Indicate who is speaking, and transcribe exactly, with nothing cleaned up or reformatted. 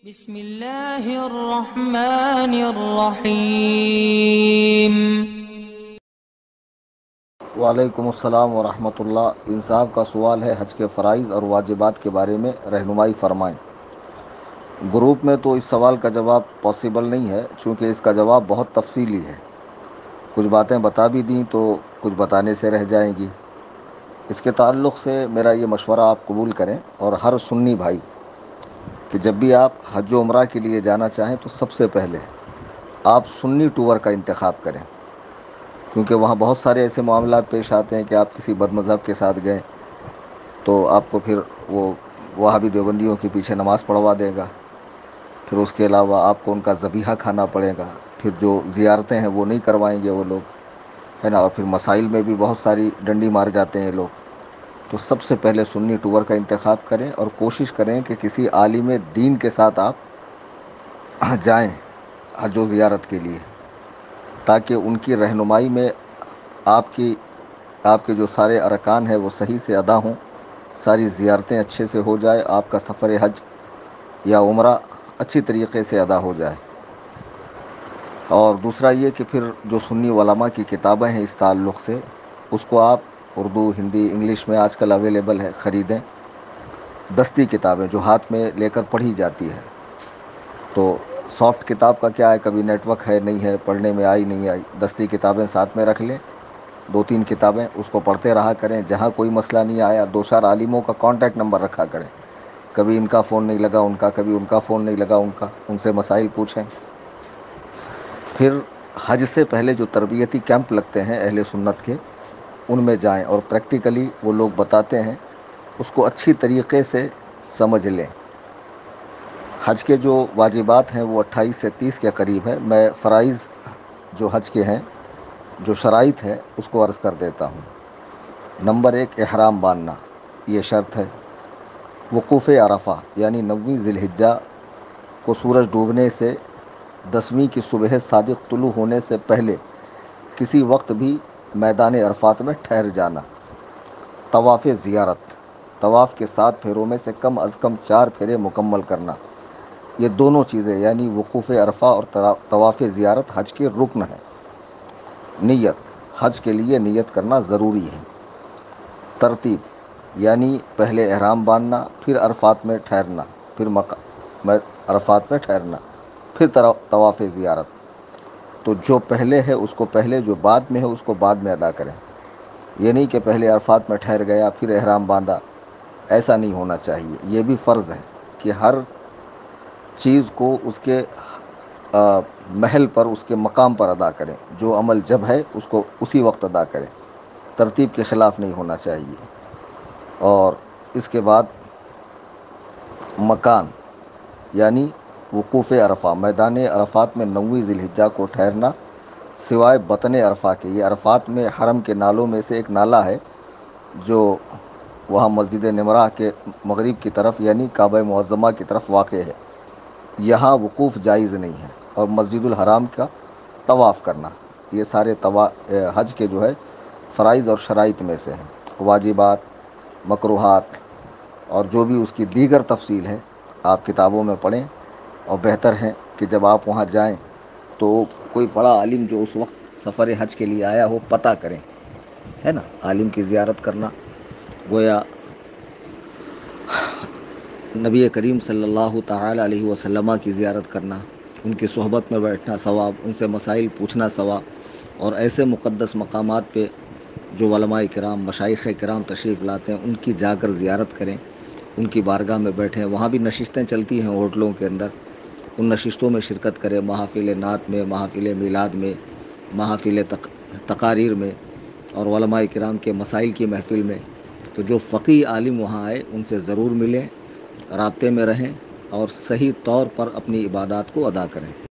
Speaker 1: بسم اللہ الرحمن الرحیم۔
Speaker 2: وعلیکم السلام ورحمۃ اللہ۔ انصاف کا سوال ہے حج کے فرائض اور واجبات کے بارے میں رہنمائی فرمائیں۔ گروپ میں تو اس سوال کا جواب پاسبل نہیں ہے، چونکہ اس کا جواب بہت تفصیلی ہے۔ کچھ باتیں بتا بھی دیں تو کچھ بتانے سے رہ جائیں گی۔ اس کے تعلق سے میرا یہ مشورہ آپ قبول کریں، اور ہر سنی بھائی کہ جب بھی آپ حج و عمرہ کے لیے جانا چاہیں تو سب سے پہلے آپ سنی ٹور کا انتخاب کریں، کیونکہ وہاں بہت سارے ایسے معاملات پیش آتے ہیں کہ آپ کسی بد مذہب کے ساتھ گئے تو آپ کو پھر وہ وہابی دیوبندیوں کے پیچھے نماز پڑھوا دے گا، پھر اس کے علاوہ آپ کو ان کا ذبیحہ کھانا پڑے گا، پھر جو زیارتیں ہیں وہ نہیں کروائیں گے وہ لوگ، ہے نا، اور پھر مسائل میں بھی بہت ساری ڈنڈی مار جاتے ہیں لوگ۔ تو سب سے پہلے سنی ٹور کا انتخاب کریں اور کوشش کریں کہ کسی عالم دین کے ساتھ آپ جائیں حج و زیارت کے لیے، تاکہ ان کی رہنمائی میں آپ کی آپ کے جو سارے ارکان ہیں وہ صحیح سے ادا ہوں، ساری زیارتیں اچھے سے ہو جائے، آپ کا سفر حج یا عمرہ اچھی طریقے سے ادا ہو جائے۔ اور دوسرا یہ کہ پھر جو سنی علماء کی کتابیں ہیں اس تعلق سے، اس کو آپ اردو، ہندی، انگلش میں آج کل اویلیبل ہے، خریدیں۔ دستی کتابیں جو ہاتھ میں لے کر پڑھی جاتی ہے، تو سافٹ کتاب کا کیا ہے، کبھی نیٹ ورک ہے نہیں ہے، پڑھنے میں آئی نہیں آئی، دستی کتابیں ساتھ میں رکھ لیں، دو تین کتابیں اس کو پڑھتے رہا کریں۔ جہاں کوئی مسئلہ نہیں آیا، دو چار عالموں کا کانٹیکٹ نمبر رکھا کریں، کبھی ان کا فون نہیں لگا ان کا، کبھی ان کا فون نہیں لگا ان کا، ان سے مسائل پوچھیں۔ پھر حج سے پہلے جو تربیتی کیمپ لگتے ہیں اہل سنت کے، ان میں جائیں اور پریکٹیکلی وہ لوگ بتاتے ہیں، اس کو اچھی طریقے سے سمجھ لیں۔ حج کے جو واجبات ہیں وہ اٹھائیس سے تیس کے قریب ہے۔ میں فرائض جو حج کے ہیں، جو شرائط ہے، اس کو عرض کر دیتا ہوں۔ نمبر ایک، احرام باندھنا، یہ شرط ہے۔ وقوف عرفہ یعنی نویں ذی الحجہ کو سورج ڈوبنے سے دسویں کی صبح صادق طلوع ہونے سے پہلے کسی وقت بھی میدان عرفات میں ٹھہر جانا۔ طواف زیارت، طواف کے سات پھیروں میں سے کم از کم چار پھیرے مکمل کرنا۔ یہ دونوں چیزیں یعنی وقوف عرفہ اور طواف زیارت حج کے رکن ہیں۔ نیت، حج کے لیے نیت کرنا ضروری ہے۔ ترتیب یعنی پہلے احرام باندھنا، پھر عرفات میں ٹھہرنا، پھر مقا عرفات میں ٹھہرنا، پھر طواف زیارت۔ تو جو پہلے ہے اس کو پہلے، جو بعد میں ہے اس کو بعد میں ادا کریں۔ یہ نہیں کہ پہلے عرفات میں ٹھہر گیا پھر احرام باندھا، ایسا نہیں ہونا چاہیے۔ یہ بھی فرض ہے کہ ہر چیز کو اس کے محل پر، اس کے مقام پر ادا کریں۔ جو عمل جب ہے اس کو اسی وقت ادا کریں، ترتیب کے خلاف نہیں ہونا چاہیے۔ اور اس کے بعد مکان یعنی وقوف عرفہ، میدان عرفات میں نویں ذی الحجہ کو ٹھہرنا، سوائے بطن عرفہ کے۔ یہ عرفات میں حرم کے نالوں میں سے ایک نالہ ہے جو وہاں مسجد نمرہ کے مغرب کی طرف یعنی کعبہ معظمہ کی طرف واقع ہے۔ یہاں وقوف جائز نہیں ہے۔ اور مسجد الحرام کا طواف کرنا، یہ سارے طوا حج کے جو ہے فرائض اور شرائط میں سے ہیں۔ واجبات، مکروہات اور جو بھی اس کی دیگر تفصیل ہے آپ کتابوں میں پڑھیں، اور بہتر ہے کہ جب آپ وہاں جائیں تو کوئی بڑا عالم جو اس وقت سفر حج کے لیے آیا ہو پتہ کریں، ہے نا۔ عالم کی زیارت کرنا گویا نبی کریم صلی اللہ تعالی علیہ وسلم کی زیارت کرنا، ان کی صحبت میں بیٹھنا ثواب، ان سے مسائل پوچھنا ثواب۔ اور ایسے مقدس مقامات پہ جو علماء کرام، مشائخ کرام تشریف لاتے ہیں، ان کی جا کر زیارت کریں، ان کی بارگاہ میں بیٹھیں۔ وہاں بھی نشستیں چلتی ہیں ہوٹلوں کے اندر، ان نشستوں میں شرکت کریں، محافل نعت میں، محافل میلاد میں، محافل تقاریر میں، اور علماء کرام کے مسائل کی محفل میں۔ تو جو فقیہ عالم وہاں آئے ان سے ضرور ملیں، رابطے میں رہیں اور صحیح طور پر اپنی عبادات کو ادا کریں۔